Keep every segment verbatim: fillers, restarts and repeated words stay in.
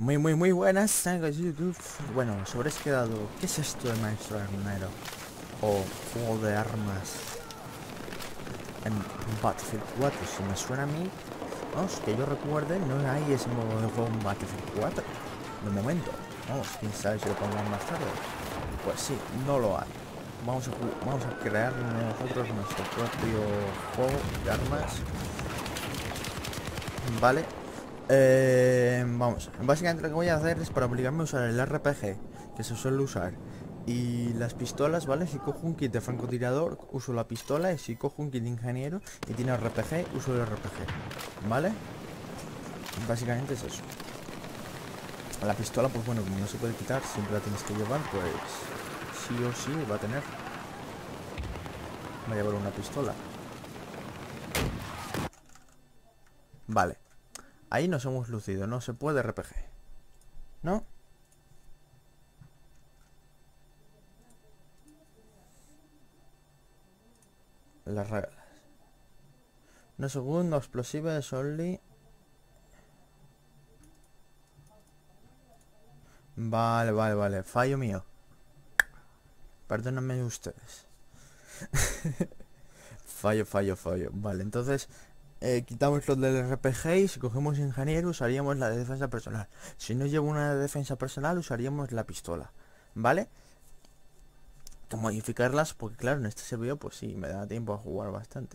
Muy, muy, muy buenas, amigos de YouTube. Bueno, os habréis quedado... ¿Qué es esto de maestro armero? O juego de armas en Battlefield cuatro. Si me suena a mí, vamos, que yo recuerde, no hay ese modo de juego en Battlefield cuatro. De momento, vamos, quién sabe si lo pondrán más tarde. Pues sí, no lo hay. Vamos a, vamos a crear nosotros nuestro propio juego de armas. Vale. Eh, vamos, básicamente lo que voy a hacer es para obligarme a usar el R P G que se suele usar y las pistolas, ¿vale? Si cojo un kit de francotirador, uso la pistola, y si cojo un kit de ingeniero y tiene R P G, uso el R P G, ¿vale? Básicamente es eso. La pistola, pues bueno, como no se puede quitar, siempre la tienes que llevar, pues sí o sí va a tener. Voy a llevar una pistola. Vale. Ahí nos hemos lucido, no se puede R P G, ¿no? Las reglas. No segundo, explosives only. Vale, vale, vale. Fallo mío. Perdónenme ustedes. Fallo, fallo, fallo. Vale, entonces... Eh, quitamos lo del R P G y si cogemos ingeniero usaríamos la de defensa personal. Si no llevo una de defensa personal usaríamos la pistola, ¿vale? Que modificarlas porque claro, en este servidor pues sí, me da tiempo a jugar bastante.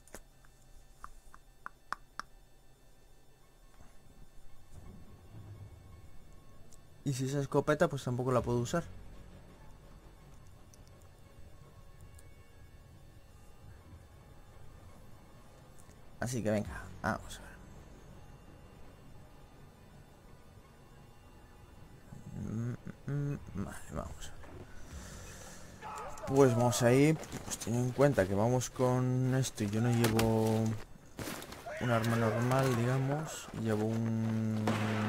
Y si esa escopeta pues tampoco la puedo usar. Así que venga, vamos a ver. Vale, vamos a ver. Pues vamos a ir, pues teniendo en cuenta que vamos con esto y yo no llevo un arma normal, digamos. Llevo un...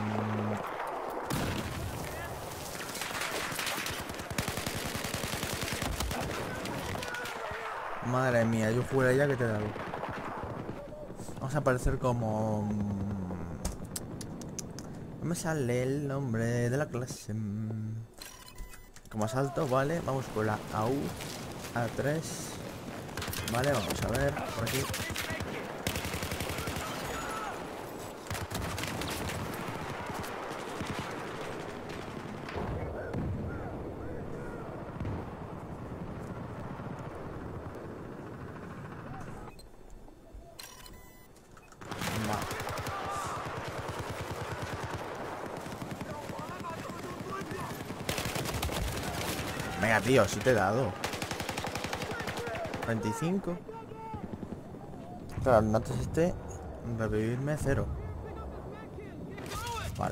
Madre mía, yo fuera ya que te he dado. Vamos a aparecer como... No me sale el nombre de la clase. Como asalto, vale. Vamos con la A U A tres. Vale, vamos a ver por aquí. Venga, tío, si te he dado cuarenta y cinco. Claro, antes este revivirme cero. Vale.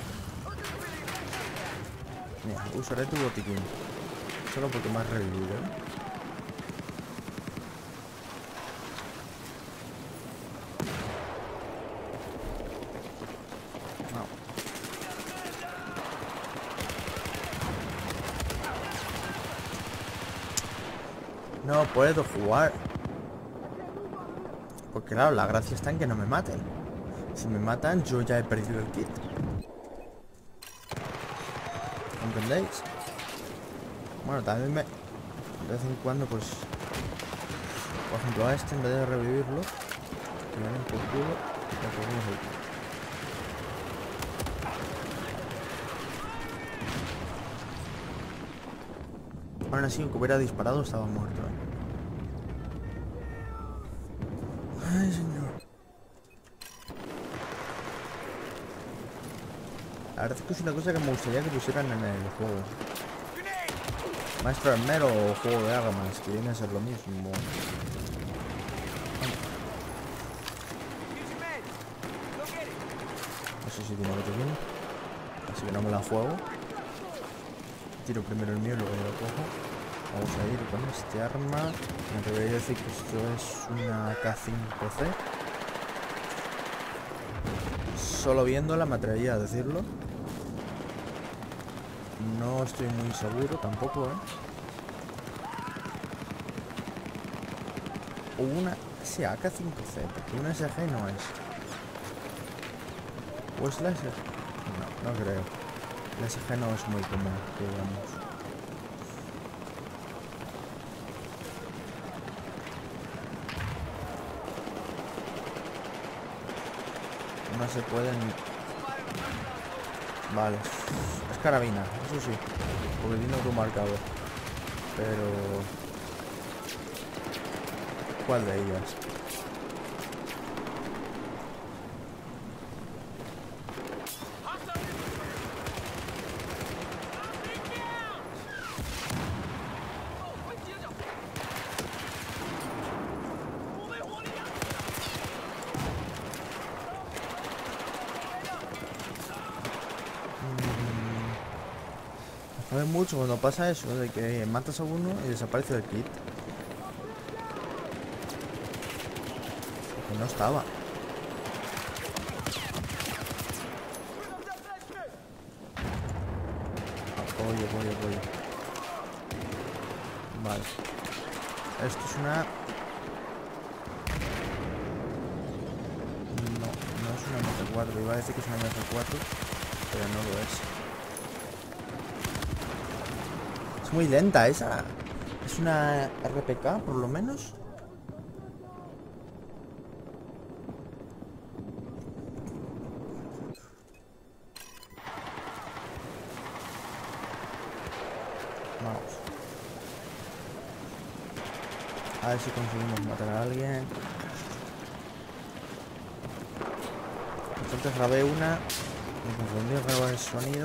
Mira, usaré tu botiquín solo porque me has revivido, ¿eh? No puedo jugar. Porque claro, la gracia está en que no me maten. Si me matan, yo ya he perdido el kit. ¿Entendéis? Bueno, también me... De vez en cuando, pues... Por ejemplo, a este, en vez de revivirlo, que me den por culo, le cogemos el kit. Aún así, aunque hubiera disparado, estaba muerto, ¿eh? Ay, señor. La verdad es que es una cosa que me gustaría que pusieran en el juego. Maestro armero o juego de armas, que viene a ser lo mismo. No sé si tiene otro bien. Así que no me la juego. Tiro primero el mío y luego yo lo cojo. Vamos a ir con este arma. Me debería decir que esto es una K cinco C. Solo viéndola me atrevería a decirlo. No estoy muy seguro tampoco, ¿eh? O una... Sí, A K cinco C, porque una S G no es. ¿O es la S G? No, no creo. El S G no es muy común, digamos. No se pueden... Vale. Es carabina, eso sí. Porque tiene otro marcador. Pero... ¿Cuál de ellas? Me jode mucho cuando pasa eso, de que matas a uno y desaparece el kit. Que no estaba. Apoyo, apoyo, apoyo. Vale. Esto es una... No, no es una M G cuatro. Iba a decir que es una M G cuatro, pero no lo es. Es muy lenta esa. Es una R P K, por lo menos. Vamos. A ver si conseguimos matar a alguien. Entonces grabé una. Me confundí en grabar el sonido.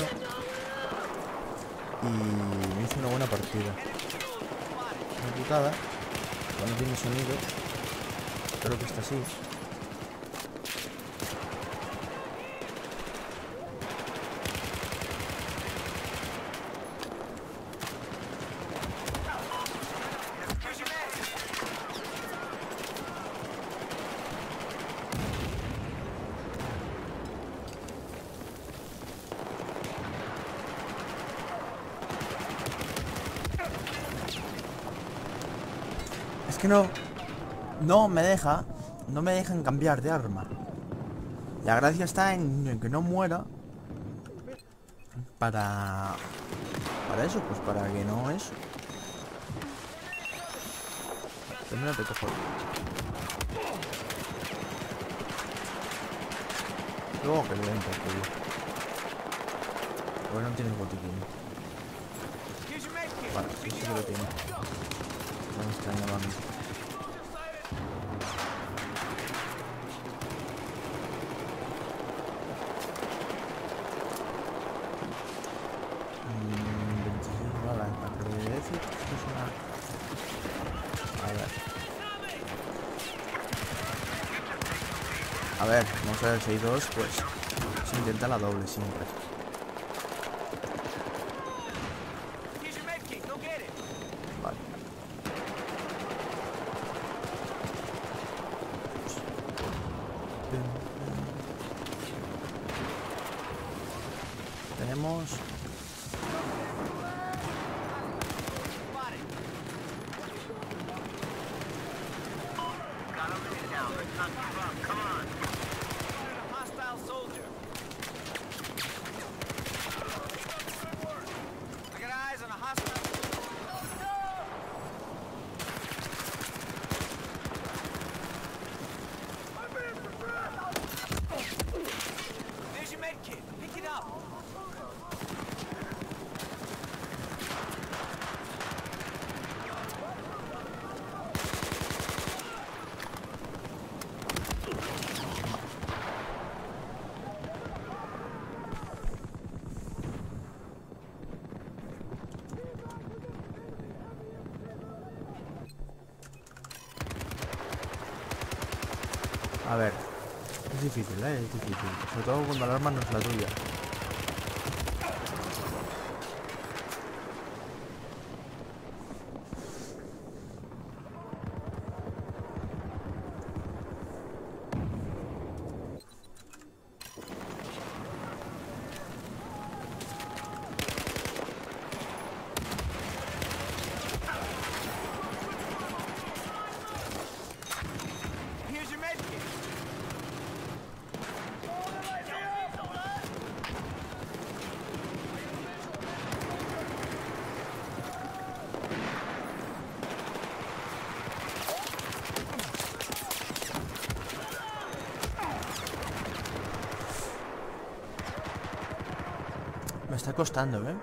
Y me hice una buena partida. Una putada. Cuando tiene sonido. Creo que está así. Es que no... No me deja... No me dejan cambiar de arma. La gracia está en, en que no muera. Para... Para eso, pues para que no eso. Primero te cojo. Luego que le den por culo. Porque no tienes botiquín. Vale, sí, sí que lo tiene. No me extrañaba a mí. Mm, veintiséis balas, me acabé de decir. Esto es una... A ver. A ver, vamos a ver, seis dos, pues se intenta la doble siempre. Vale. Tenemos... A ver, es difícil, ¿eh? Es difícil. Sobre todo cuando el arma no es la tuya. está costando, ¿eh?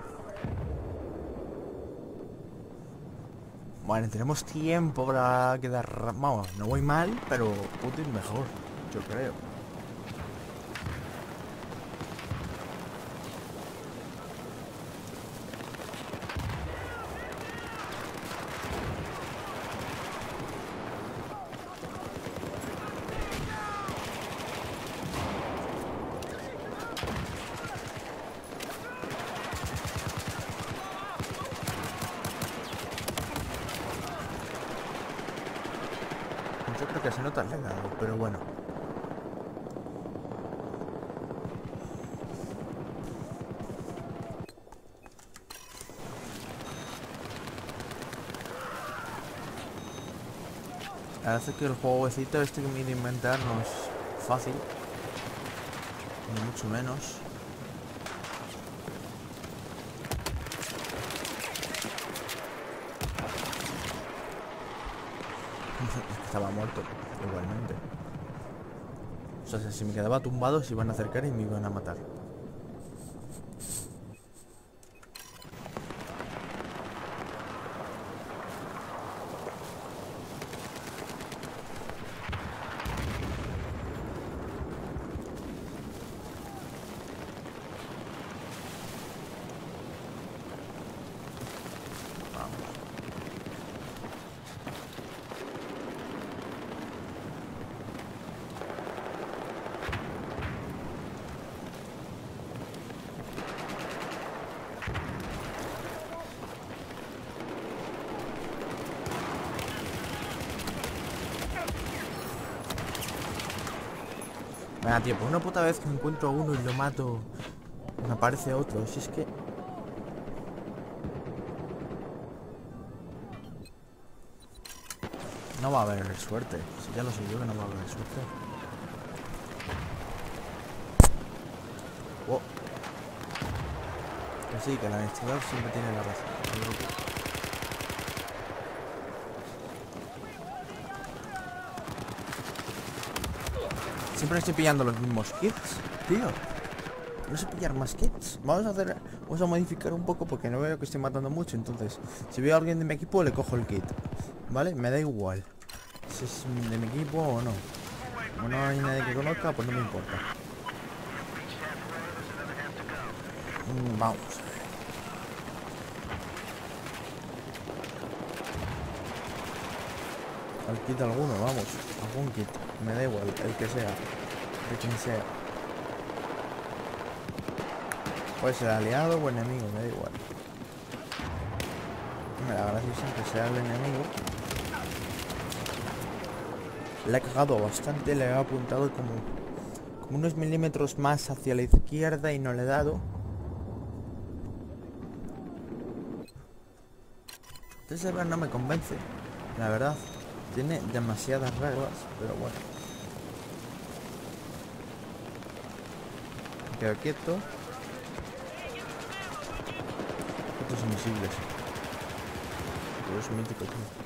Bueno, tenemos tiempo para quedar... Vamos, no voy mal, pero Putin mejor, yo creo. Yo creo que se nota el legado, pero bueno. Hace que el jueguecito este que me he de inventar no es fácil, ni mucho menos. Estaba muerto, igualmente. O sea, si me quedaba tumbado se iban a acercar y me iban a matar. Venga, tío, por una puta vez que encuentro a uno y lo mato, me aparece otro. Si es que... no va a haber suerte. Si ya lo sé yo que no va a haber suerte. Oh. Que sí, que la honestidad siempre tiene la razón. Siempre estoy pillando los mismos kits, tío. No sé pillar más kits. Vamos a hacer, vamos a modificar un poco porque no veo que esté matando mucho. Entonces, si veo a alguien de mi equipo, le cojo el kit. ¿Vale? Me da igual si es de mi equipo o no. Como no hay nadie que conozca, pues no me importa. Mm, vamos. Al kit alguno, vamos. Algún kit. Me da igual, el que sea. De quien sea. Puede ser aliado o enemigo, me da igual. La gracia es que sea el enemigo. Le he cagado bastante, le he apuntado como, como unos milímetros más hacia la izquierda y no le he dado. Este server no me convence, la verdad. Tiene demasiadas reglas, pero bueno. Me quedo quieto. Estos invisibles. Pero es mítico, tío.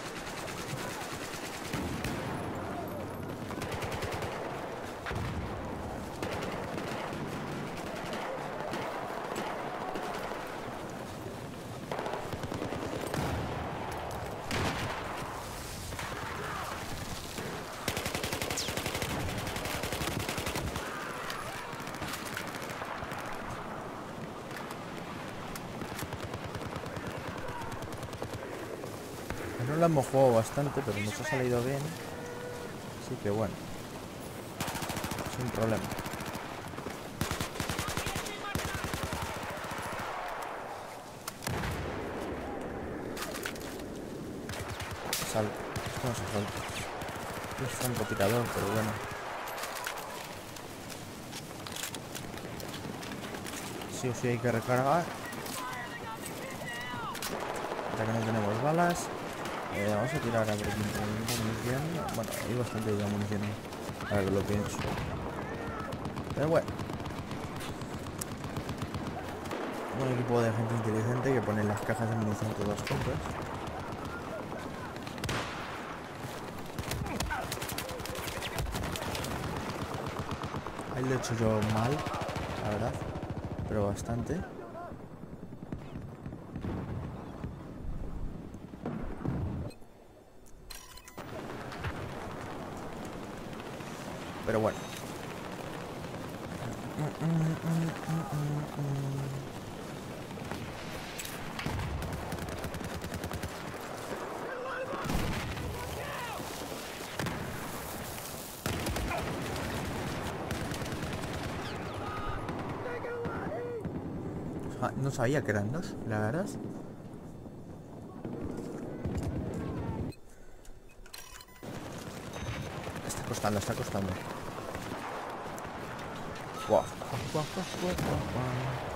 No lo hemos jugado bastante, pero nos ha salido bien. Así que bueno. Sin problema. Salto. Esto no se salta. Es francotirador, pero bueno. Sí o sí hay que recargar. Ya que no tenemos balas. Eh, vamos a tirar a ver quién tiene munición. Bueno, hay bastante ya munición. Ahora que lo pienso. Pero bueno. Un equipo de gente inteligente que pone las cajas de munición todas juntas. Ahí lo he hecho yo mal, la verdad. Pero bastante. Pero bueno. Mm, mm, mm, mm, mm. Ah, no sabía que eran dos, la verdad. Está costando, está costando. Guau. Guau, guau, guau, guau, guau.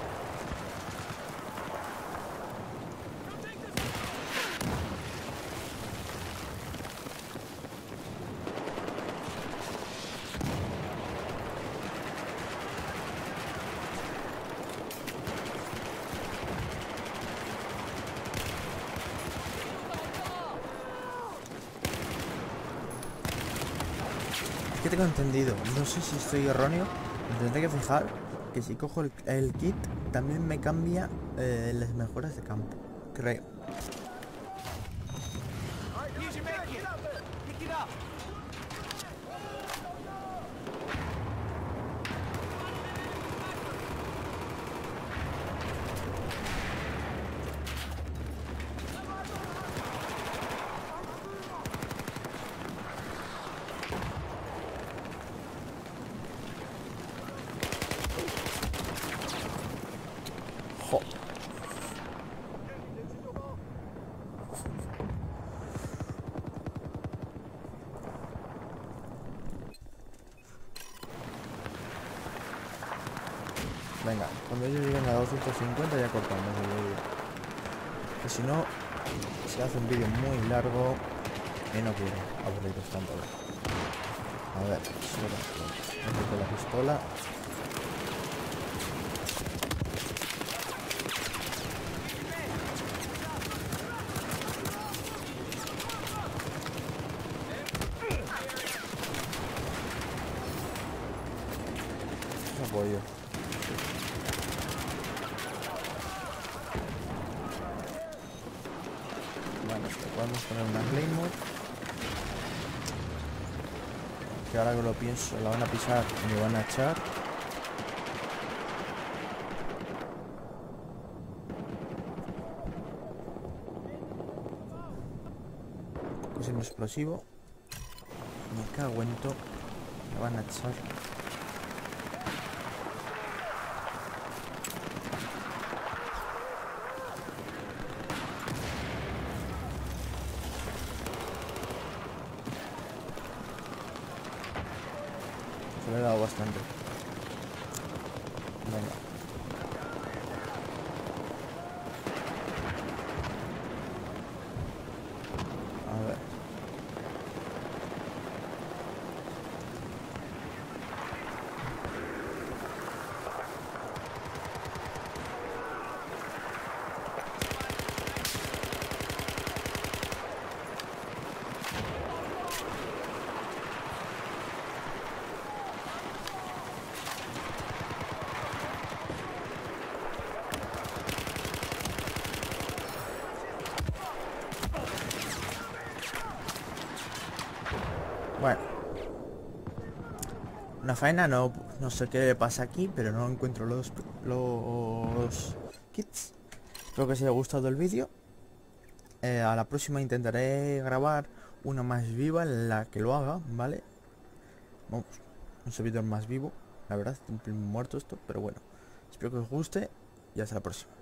Es que tengo entendido, no sé si estoy erróneo, me tendré que fijar que si cojo el, el kit también me cambia eh, las mejoras de campo, creo. Jo. Venga, cuando ellos lleguen a doscientos cincuenta ya cortamos el vídeo. Que si no, se hace un vídeo muy largo y no quiero aburriros tanto. A ver, solo meto la pistola. Apoyo. Vale, podemos poner una Claymore. Que ahora que lo pienso, la van a pisar y me van a echar. Es un explosivo. Me cago en todo. Me van a echar. Se le he dado bastante. Venga. A ver. Bueno, una faena, no, no sé qué le pasa aquí, pero no encuentro los, los kits. Espero que os haya gustado el vídeo. Eh, a la próxima intentaré grabar una más viva en la que lo haga, ¿vale? Vamos, un servidor más vivo, la verdad, un muerto esto, pero bueno. Espero que os guste y hasta la próxima.